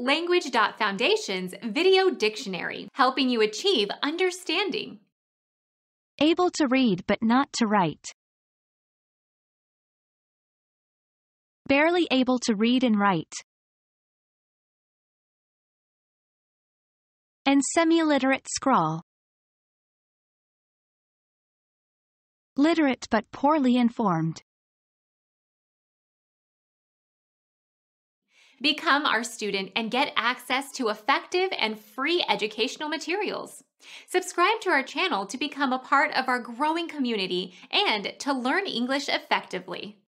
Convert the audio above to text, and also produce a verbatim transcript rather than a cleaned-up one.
Language.Foundation's Video Dictionary, helping you achieve understanding. Able to read but not to write. Barely able to read and write. And semiliterate scrawl. Literate but poorly informed. Become our student and get access to effective and free educational materials. Subscribe to our channel to become a part of our growing community and to learn English effectively.